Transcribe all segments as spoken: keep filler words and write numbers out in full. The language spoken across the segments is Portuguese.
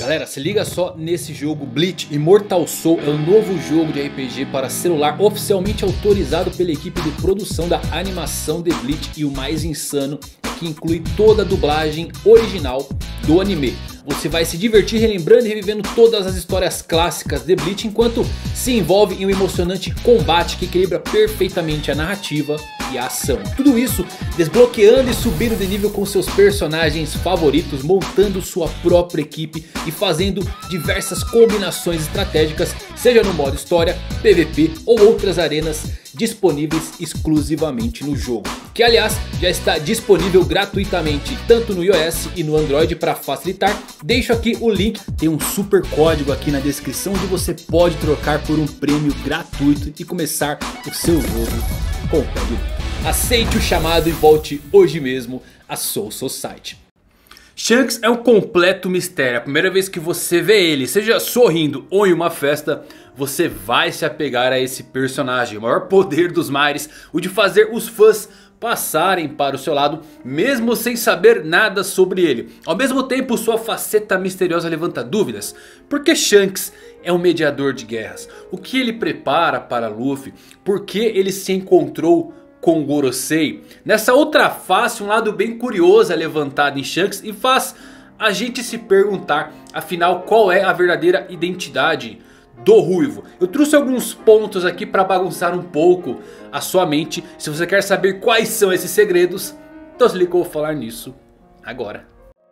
Galera, se liga só nesse jogo. Bleach Immortal Soul é um novo jogo de R P G para celular oficialmente autorizado pela equipe de produção da animação de Bleach. E o mais insano é que inclui toda a dublagem original do anime. Você vai se divertir relembrando e revivendo todas as histórias clássicas de Bleach, enquanto se envolve em um emocionante combate que equilibra perfeitamente a narrativa e a ação. Tudo isso desbloqueando e subindo de nível com seus personagens favoritos, montando sua própria equipe e fazendo diversas combinações estratégicas, seja no modo história, P V P ou outras arenas disponíveis exclusivamente no jogo. Que aliás já está disponível gratuitamente tanto no iOS e no Android. Para facilitar, deixo aqui o link. Tem um super código aqui na descrição onde você pode trocar por um prêmio gratuito e começar o seu jogo com o pé direito. Aceite o chamado e volte hoje mesmo a Soul Society. Shanks é um completo mistério. A primeira vez que você vê ele, seja sorrindo ou em uma festa, você vai se apegar a esse personagem. O maior poder dos mares, o de fazer os fãs passarem para o seu lado, mesmo sem saber nada sobre ele. Ao mesmo tempo, sua faceta misteriosa levanta dúvidas. Porque Shanks é um mediador de guerras? O que ele prepara para Luffy? Por que ele se encontrou com Gorosei? Nessa outra face, um lado bem curioso é levantado em Shanks e faz a gente se perguntar, afinal, qual é a verdadeira identidade do Ruivo. Eu trouxe alguns pontos aqui para bagunçar um pouco a sua mente. Se você quer saber quais são esses segredos, então se liga que eu vou falar nisso agora.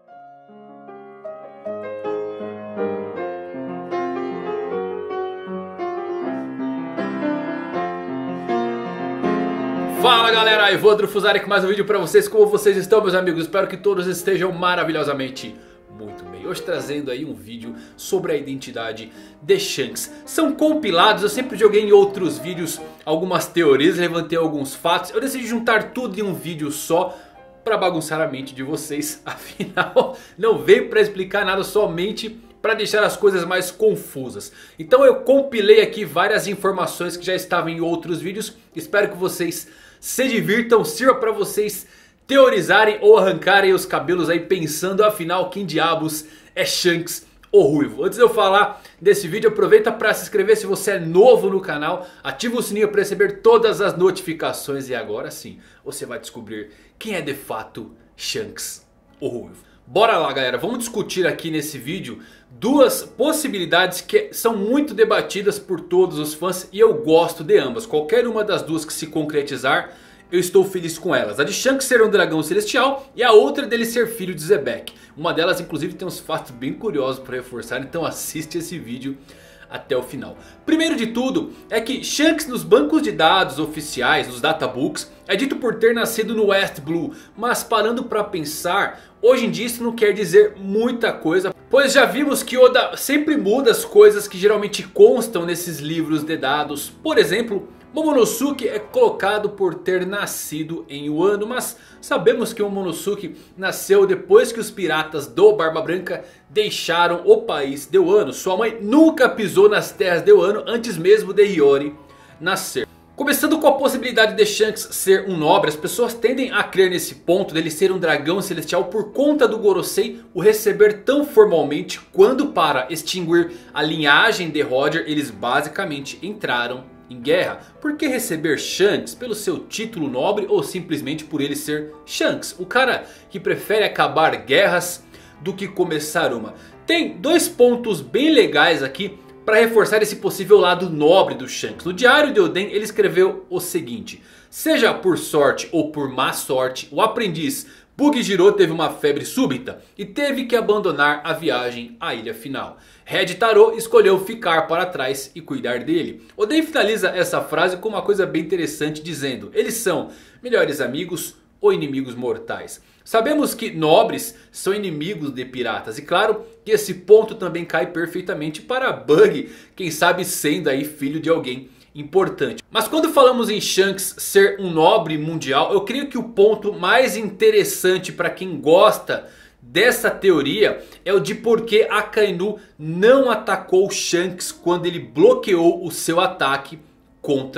Fala galera, Evandro Fusari com mais um vídeo pra vocês. Como vocês estão, meus amigos? Espero que todos estejam maravilhosamente muito bem. Hoje trazendo aí um vídeo sobre a identidade de Shanks. São compilados, eu sempre joguei em outros vídeos algumas teorias, levantei alguns fatos. Eu decidi juntar tudo em um vídeo só pra bagunçar a mente de vocês. Afinal, não veio pra explicar nada, somente para deixar as coisas mais confusas. Então eu compilei aqui várias informações que já estavam em outros vídeos. Espero que vocês se divirtam, sirva para vocês teorizarem ou arrancarem os cabelos aí pensando, afinal, quem diabos é Shanks ou Ruivo. Antes de eu falar desse vídeo, aproveita para se inscrever se você é novo no canal. Ativa o sininho para receber todas as notificações. E agora sim, você vai descobrir quem é de fato Shanks ou Ruivo. Bora lá galera, vamos discutir aqui nesse vídeo duas possibilidades que são muito debatidas por todos os fãs. E eu gosto de ambas, qualquer uma das duas que se concretizar, eu estou feliz com elas. A de Shanks ser um dragão celestial e a outra dele ser filho de Zebek. Uma delas inclusive tem uns fatos bem curiosos para reforçar, então assiste esse vídeo até o final. Primeiro de tudo é que Shanks nos bancos de dados oficiais, nos databooks, é dito por ter nascido no West Blue. Mas parando para pensar, hoje em dia isso não quer dizer muita coisa, pois já vimos que Oda sempre muda as coisas que geralmente constam nesses livros de dados. Por exemplo, Momonosuke é colocado por ter nascido em Wano, mas sabemos que o Momonosuke nasceu depois que os piratas do Barba Branca deixaram o país de Wano. Sua mãe nunca pisou nas terras de Wano antes mesmo de Hiyori nascer. Começando com a possibilidade de Shanks ser um nobre, as pessoas tendem a crer nesse ponto dele ser um dragão celestial por conta do Gorosei o receber tão formalmente, quando para extinguir a linhagem de Roger eles basicamente entraram em guerra. Por que receber Shanks? Pelo seu título nobre ou simplesmente por ele ser Shanks? O cara que prefere acabar guerras do que começar uma. Tem dois pontos bem legais aqui para reforçar esse possível lado nobre do Shanks. No diário de Oden ele escreveu o seguinte: seja por sorte ou por má sorte, o aprendiz Bugijiro teve uma febre súbita e teve que abandonar a viagem à ilha final. Red Taro escolheu ficar para trás e cuidar dele. Oden finaliza essa frase com uma coisa bem interessante, dizendo: eles são melhores amigos ou inimigos mortais. Sabemos que nobres são inimigos de piratas. E claro que esse ponto também cai perfeitamente para Bug, quem sabe sendo aí filho de alguém importante. Mas quando falamos em Shanks ser um nobre mundial, eu creio que o ponto mais interessante para quem gosta dessa teoria é o de por que Akainu não atacou Shanks quando ele bloqueou o seu ataque contra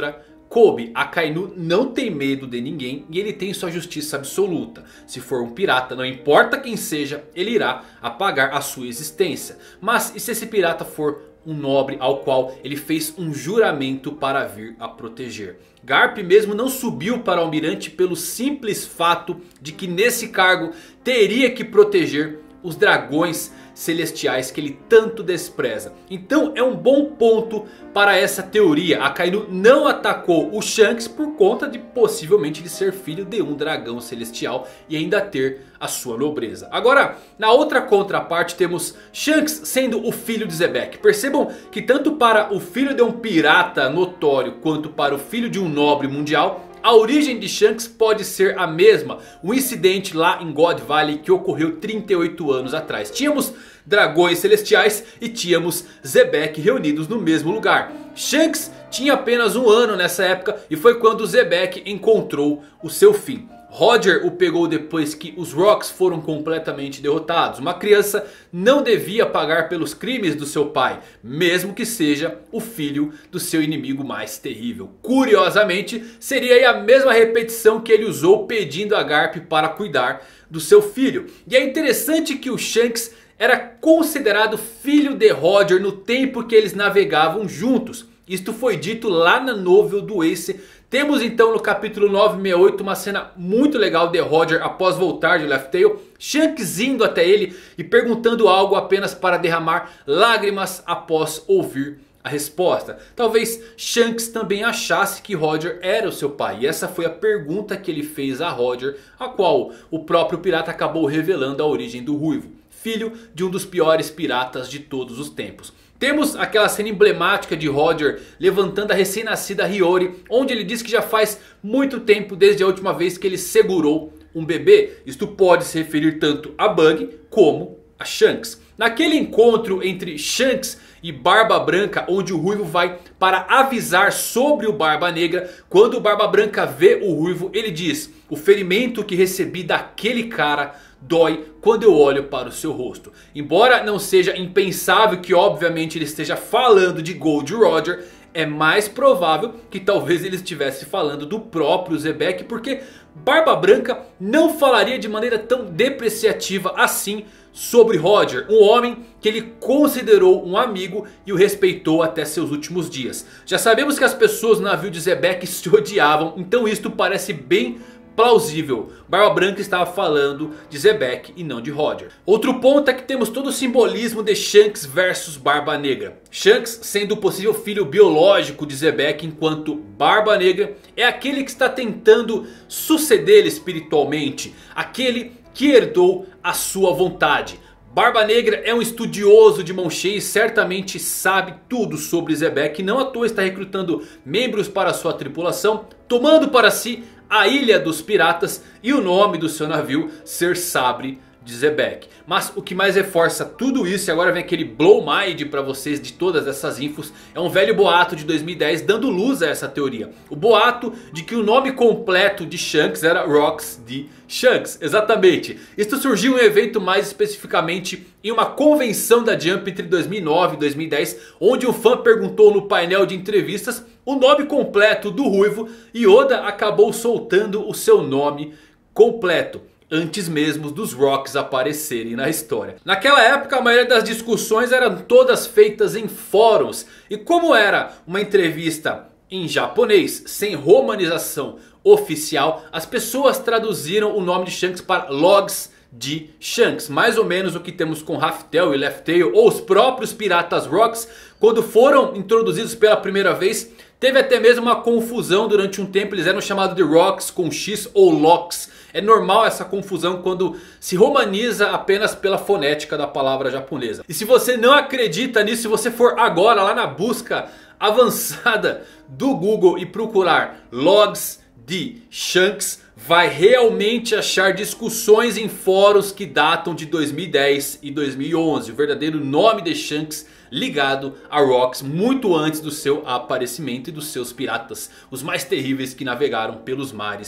Kobe, Akainu não tem medo de ninguém e ele tem sua justiça absoluta. Se for um pirata, não importa quem seja, ele irá apagar a sua existência. Mas e se esse pirata for um nobre ao qual ele fez um juramento para vir a proteger? Garp mesmo não subiu para almirante pelo simples fato de que nesse cargo teria que proteger os dragões celestiais que ele tanto despreza. Então é um bom ponto para essa teoria. Akainu não atacou o Shanks por conta de possivelmente de ser filho de um dragão celestial e ainda ter a sua nobreza. Agora, na outra contraparte temos Shanks sendo o filho de Zebek. Percebam que tanto para o filho de um pirata notório quanto para o filho de um nobre mundial, a origem de Shanks pode ser a mesma. Um incidente lá em God Valley que ocorreu trinta e oito anos atrás. Tínhamos dragões celestiais e tínhamos Zebek reunidos no mesmo lugar. Shanks tinha apenas um ano nessa época e foi quando Zebek encontrou o seu fim. Roger o pegou depois que os Rocks foram completamente derrotados. Uma criança não devia pagar pelos crimes do seu pai, mesmo que seja o filho do seu inimigo mais terrível. Curiosamente, seria aí a mesma repetição que ele usou pedindo a Garp para cuidar do seu filho. E é interessante que o Shanks era considerado filho de Roger no tempo que eles navegavam juntos. Isto foi dito lá na novel do Ace. Temos então no capítulo novecentos e sessenta e oito uma cena muito legal de Roger após voltar de Laugh Tale. Shanks indo até ele e perguntando algo apenas para derramar lágrimas após ouvir a resposta. Talvez Shanks também achasse que Roger era o seu pai. E essa foi a pergunta que ele fez a Roger, a qual o próprio pirata acabou revelando a origem do Ruivo. Filho de um dos piores piratas de todos os tempos. Temos aquela cena emblemática de Roger levantando a recém-nascida Hiyori, onde ele diz que já faz muito tempo desde a última vez que ele segurou um bebê. Isto pode se referir tanto a Bug como a Shanks. Naquele encontro entre Shanks e Barba Branca, onde o Ruivo vai para avisar sobre o Barba Negra, quando o Barba Branca vê o Ruivo, ele diz: o ferimento que recebi daquele cara dói quando eu olho para o seu rosto. Embora não seja impensável que obviamente ele esteja falando de Gold Roger, é mais provável que talvez ele estivesse falando do próprio Zebek, porque Barba Branca não falaria de maneira tão depreciativa assim sobre Roger, um homem que ele considerou um amigo e o respeitou até seus últimos dias. Já sabemos que as pessoas no navio de Zebek se odiavam, então isto parece bem plausível. Barba Branca estava falando de Zebek e não de Roger. Outro ponto é que temos todo o simbolismo de Shanks versus Barba Negra. Shanks sendo o possível filho biológico de Zebek, enquanto Barba Negra é aquele que está tentando suceder espiritualmente. Aquele que herdou a sua vontade. Barba Negra é um estudioso de mão cheia e certamente sabe tudo sobre Zebek. Não à toa está recrutando membros para sua tripulação, tomando para si a Ilha dos Piratas e o nome do seu navio ser Sabre de Zebek. Mas o que mais reforça tudo isso, e agora vem aquele blow mind para vocês de todas essas infos, é um velho boato de dois mil e dez dando luz a essa teoria. O boato de que o nome completo de Shanks era Rocks D. Shanks, exatamente. Isto surgiu em um evento, mais especificamente em uma convenção da Jump entre dois mil e nove e dois mil e dez, onde um fã perguntou no painel de entrevistas o nome completo do Ruivo e Oda acabou soltando o seu nome completo antes mesmo dos Rocks aparecerem na história. Naquela época a maioria das discussões eram todas feitas em fóruns. E como era uma entrevista em japonês, sem romanização oficial, as pessoas traduziram o nome de Shanks para Logs de Shanks. Mais ou menos o que temos com Raftel e Laugh Tale, ou os próprios piratas Rocks, quando foram introduzidos pela primeira vez. Teve até mesmo uma confusão durante um tempo, eles eram chamados de Rocks com X ou Locks. É normal essa confusão quando se romaniza apenas pela fonética da palavra japonesa. E se você não acredita nisso, se você for agora lá na busca avançada do Google e procurar Logs de Shanks, vai realmente achar discussões em fóruns que datam de dois mil e dez e dois mil e onze. O verdadeiro nome de Shanks ligado a Rocks muito antes do seu aparecimento e dos seus piratas, os mais terríveis que navegaram pelos mares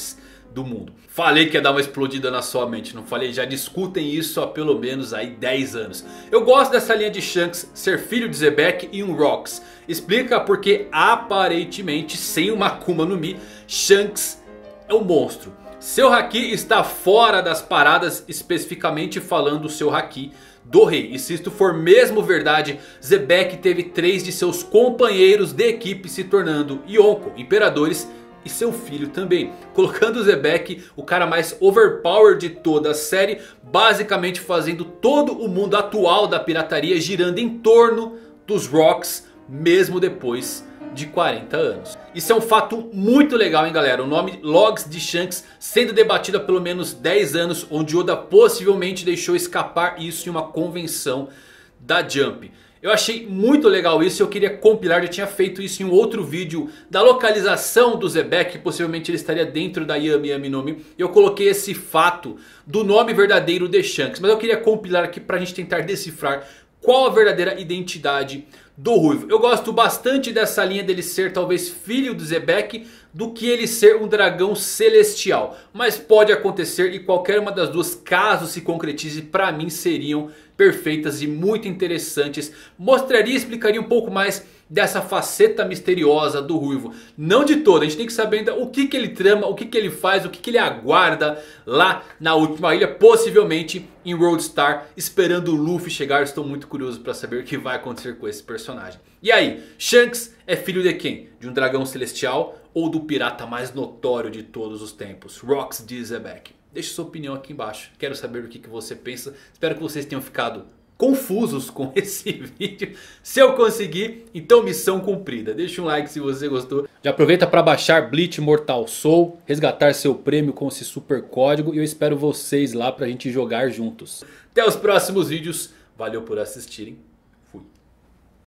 do mundo. Falei que ia dar uma explodida na sua mente, não falei? Já discutem isso há pelo menos aí dez anos. Eu gosto dessa linha de Shanks ser filho de Zebek e um Rox. Explica porque aparentemente sem uma Akuma no Mi, Shanks é um monstro. Seu Haki está fora das paradas, especificamente falando o seu Haki do rei. E se isto for mesmo verdade, Zebek teve três de seus companheiros de equipe se tornando Yonko, imperadores, e seu filho também, colocando o Zebek, o cara mais overpowered de toda a série, basicamente fazendo todo o mundo atual da pirataria girando em torno dos Rox, mesmo depois de quarenta anos. Isso é um fato muito legal, hein, galera. O nome Logs de Shanks sendo debatido há pelo menos dez anos, onde Oda possivelmente deixou escapar isso em uma convenção da Jump. Eu achei muito legal isso e eu queria compilar, eu tinha feito isso em um outro vídeo da localização do Zebek, que possivelmente ele estaria dentro da Yami Yami no Mi. Eu coloquei esse fato do nome verdadeiro de Shanks, mas eu queria compilar aqui pra gente tentar decifrar qual a verdadeira identidade do Ruivo. Eu gosto bastante dessa linha dele ser talvez filho do Zebek do que ele ser um dragão celestial. Mas pode acontecer e qualquer uma das duas, caso se concretize, pra mim seriam perfeitas e muito interessantes. Mostraria e explicaria um pouco mais dessa faceta misteriosa do Ruivo. Não de toda, a gente tem que saber ainda o que, que ele trama, o que, que ele faz, o que, que ele aguarda lá na última ilha. Possivelmente em Roadstar, esperando o Luffy chegar. Estou muito curioso para saber o que vai acontecer com esse personagem. E aí, Shanks é filho de quem? De um dragão celestial ou do pirata mais notório de todos os tempos, Rox de Zebek? Deixe sua opinião aqui embaixo. Quero saber o que, que você pensa. Espero que vocês tenham ficado confusos com esse vídeo. Se eu conseguir, então missão cumprida. Deixa um like se você gostou. Já aproveita para baixar Bleach Mortal Soul, resgatar seu prêmio com esse super código. E eu espero vocês lá pra gente jogar juntos. Até os próximos vídeos. Valeu por assistirem.